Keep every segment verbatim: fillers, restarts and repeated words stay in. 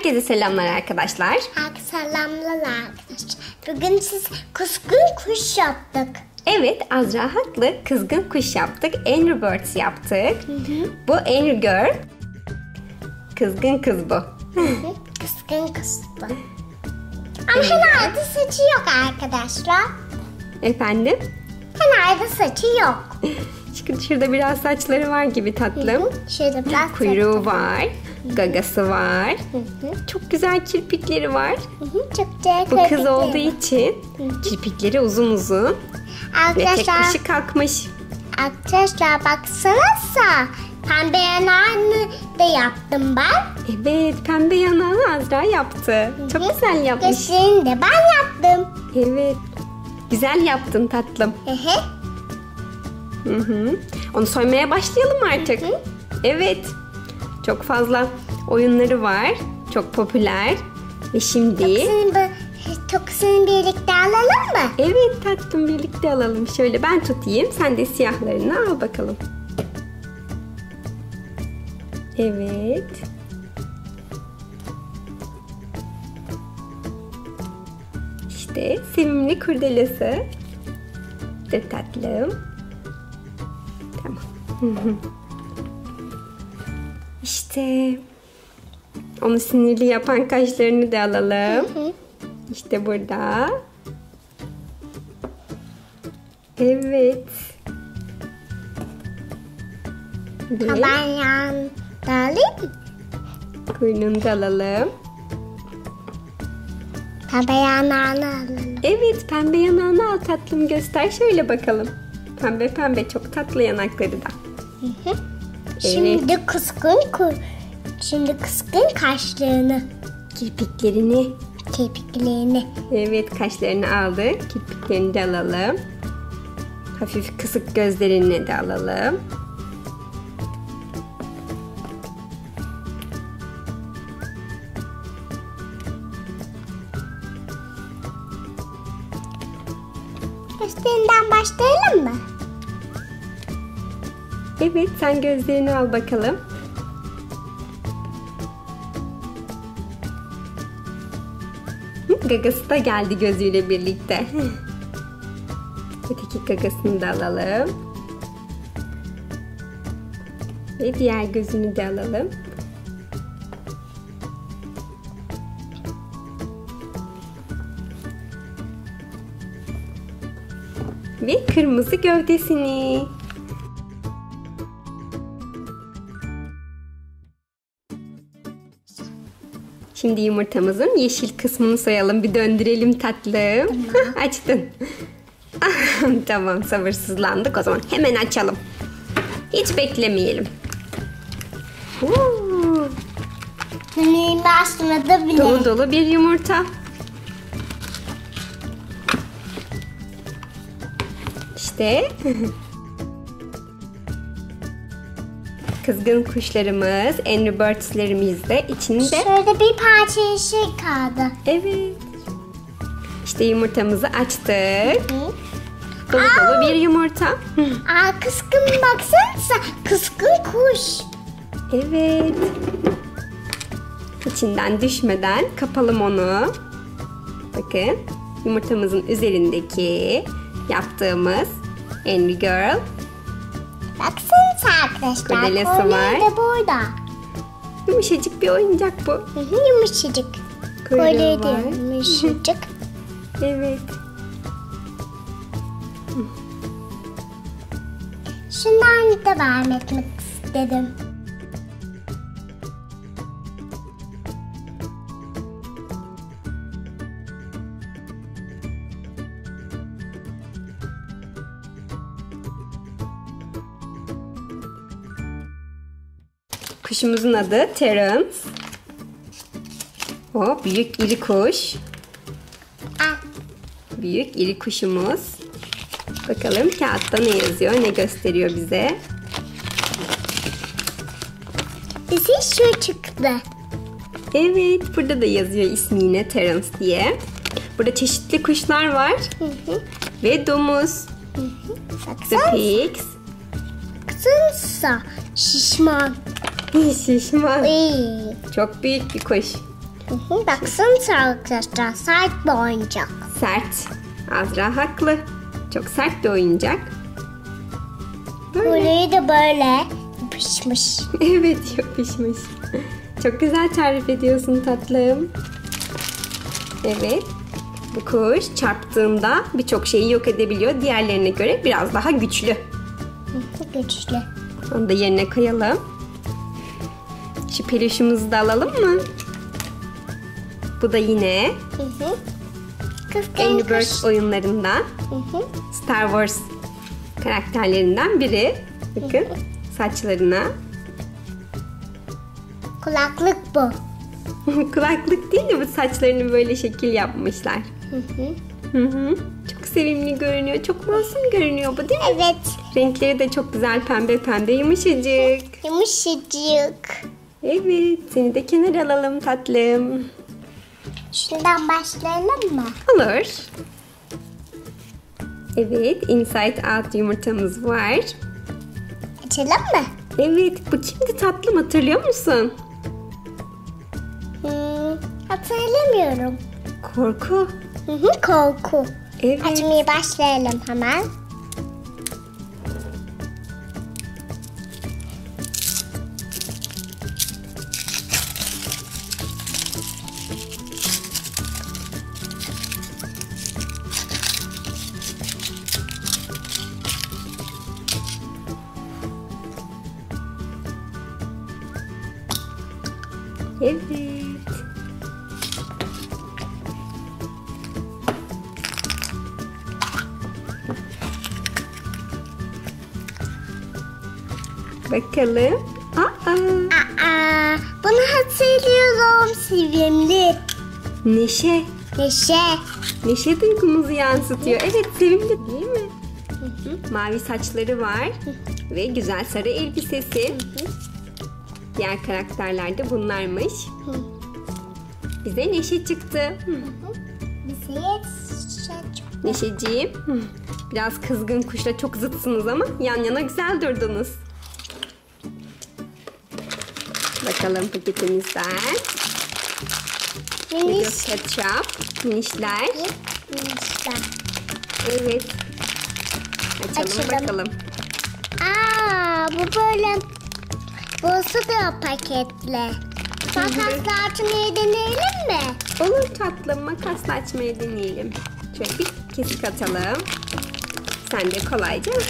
Herkese selamlar arkadaşlar. Herkese selamlar arkadaşlar. Bugün siz kuzgun kuş yaptık. Evet, Azra haklı. Kızgın kuş yaptık. Angry Birds yaptık. Hı hı. Bu Angry Girl. Kızgın kız bu. Hı hı. Kızgın kız bu. Ama herhalde saçı yok arkadaşlar. Efendim? Herhalde saçı yok. Şurada, şurada biraz saçları var gibi tatlım. Hı hı. Şöyle biraz Kuyruğu saçı. var. Gagası var. Hı hı. Çok güzel kirpikleri var. Hı hı. Çok güzel Bu kız kirpikleri olduğu var. için kirpikleri uzun uzun ve tek Arkadaşlar, başı kalkmış. arkadaşlar baksanıza. Pembe yanağını da yaptım ben. Evet, pembe yanağını Azra yaptı. Çok Hı hı. güzel yapmış. Gözlerini de ben yaptım. Evet. Güzel yaptın tatlım. Hı hı. Hı hı. Onu soymaya başlayalım artık. Hı hı. Evet. Çok fazla oyunları var. Çok popüler. Ve şimdi... Toksin, toksin birlikte alalım mı? Evet tatlım, birlikte alalım. Şöyle ben tutayım. Sen de siyahlarını al bakalım. Evet. İşte sevimli kurdelesi. Dur tatlım. Tamam. İşte onu sinirli yapan kaşlarını da alalım. Hı hı. İşte burada. Evet. Ve Ben yan da alayım mı? kuyruğunu da alalım. Pembe yanağını alalım. Evet, pembe yanağını al tatlım, göster şöyle bakalım. Pembe pembe, çok tatlı yanakları da. Hı hı. Şimdi kıskın kur. Şimdi kıskın kaşlarını, Kirpiklerini. kirpiklerini. Evet, kaşlarını aldık. Kirpiklerini de alalım. Hafif kısık gözlerini de alalım. Üstünden başlayalım mı? Evet, sen gözlerini al bakalım. Hı, gagası da geldi gözüyle birlikte. Öteki gagasını da alalım. Ve diğer gözünü de alalım. Ve kırmızı gövdesini. Şimdi yumurtamızın yeşil kısmını soyalım. Bir döndürelim tatlım. Hah, açtın. Tamam, sabırsızlandık. O zaman hemen açalım. Hiç beklemeyelim. Oo, Neyimi açmadı bile. dolu dolu bir yumurta. İşte kızgın kuşlarımız, Angry Birds'lerimiz de içinde. Şöyle bir parça yeşil kaldı. Evet. İşte yumurtamızı açtık. Hı. Dolu dolu bir yumurta. Aa, kıskın baksanıza. Kıskın kuş. Evet. İçinden düşmeden kapalım onu. Bakın, yumurtamızın üzerindeki yaptığımız Angry Girl. Baksanıza arkadaşlar. Kurdelesi kolye var. de burada. Yumuşacık bir oyuncak bu. Hı hı, yumuşacık. Kuyruğu Kolye de var. yumuşacık. Evet. Şundan da vermek istedim. Kuşumuzun adı Terence. O büyük iri kuş. Aa, Büyük iri kuşumuz. Bakalım kağıtta ne yazıyor, ne gösteriyor bize. bize şu çıktı. Evet, burada da yazıyor ismi yine Terence diye. Burada çeşitli kuşlar var. Hı hı. Ve domuz. Hı hı. The Baksana. pigs. Baksanıza. Şişman. Şişman. Iy. Çok büyük bir kuş. Hı hı, baksanıza arkadaşlar, sert bir oyuncak. Sert. Azra haklı. Çok sert bir oyuncak. Böyle. Burayı da böyle yapışmış. Evet, yapışmış. Çok güzel tarif ediyorsun tatlım. Evet. Bu kuş çarptığında birçok şeyi yok edebiliyor. Diğerlerine göre biraz daha güçlü. Hı, güçlü. Onu da yerine koyalım. Şu peluşumuzu da alalım mı? Bu da yine Hı hı. Kıskın Angry kuş. Birds oyunlarından, Hı hı. Star Wars karakterlerinden biri. Bakın saçlarına. Kulaklık bu. Kulaklık değil de bu saçlarını böyle şekil yapmışlar. Hı hı. Hı hı. Çok sevimli görünüyor. Çok masum görünüyor bu değil mi? Evet. Renkleri de çok güzel, pembe pembe, yumuşacık. Yumuşacık. Evet, seni de kenara alalım tatlım. Şundan başlayalım mı? Olur. Evet, Inside Out yumurtamız var. Açalım mı? Evet, bu kimdi tatlım, hatırlıyor musun? Hmm, hatırlamıyorum. Korku. Hı hı, korku. Evet. Açmaya başlayalım hemen. Evet. Bakalım. Aa, Aa, bunu hatırlıyorum. Sevimli. Neşe. Neşe. Neşe duygumuzu yansıtıyor. Evet, sevimli değil mi? Hı hı. Mavi saçları var ve güzel sarı elbisesi. Diğer karakterler de bunlarmış. Bize Neşe çıktı. Bize çok... Neşeciğim, biraz kızgın kuşla çok zıtsınız ama yan yana güzel durdunuz. Bakalım paketimizden. Miniş. Biraz ketçap, minişler. Minişler. Evet. Açalım, Açalım. bakalım. Aa, bu böyle bulsa da paketle. Makasla açmayı deneyelim mi? Olur tatlım, makasla açmayı deneyelim. Şöyle bir kesik atalım. Sen de kolayca aç.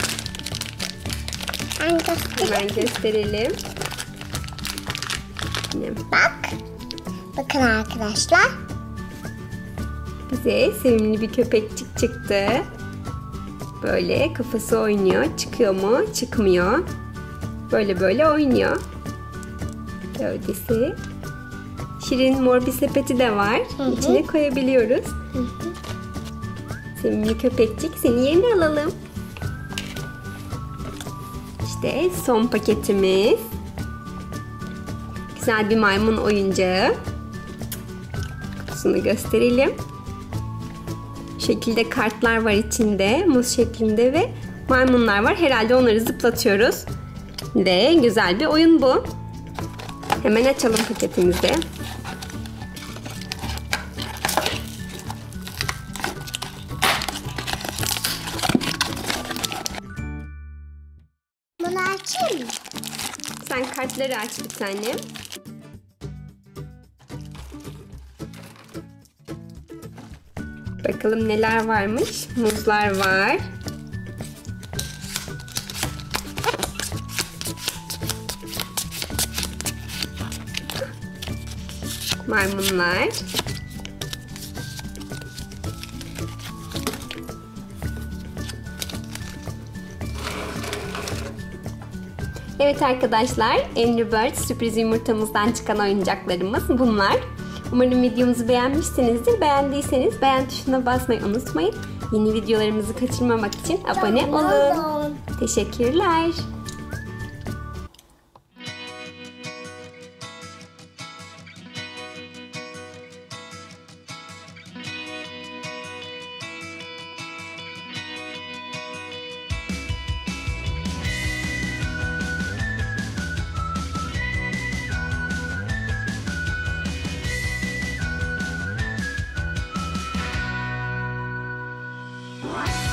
Ben göstereyim. Hemen gösterelim. Yine Bak. Bakın arkadaşlar. bize sevimli bir köpekçik çıktı. Böyle kafası oynuyor. Çıkıyor mu? Çıkmıyor. Böyle böyle oynuyor. Gövdesi. Şirin mor bir sepeti de var. Hı hı. İçine koyabiliyoruz. Hı hı. Sevimli köpekçik, seni yerine alalım. İşte son paketimiz. Güzel bir maymun oyuncağı. Kutusunu gösterelim. Bu şekilde kartlar var içinde. Muz şeklinde ve maymunlar var. Herhalde onları zıplatıyoruz. Ve güzel bir oyun bu. Hemen açalım paketimizi. Bunu açayım mı? Sen kartları aç bir tane. Bakalım neler varmış. Muzlar var. Maymunlar. Evet arkadaşlar, Angry Birds sürpriz yumurtamızdan çıkan oyuncaklarımız bunlar. Umarım videomuzu beğenmişsinizdir. Beğendiyseniz beğen tuşuna basmayı unutmayın. Yeni videolarımızı kaçırmamak için abone olun. Teşekkürler. Bye.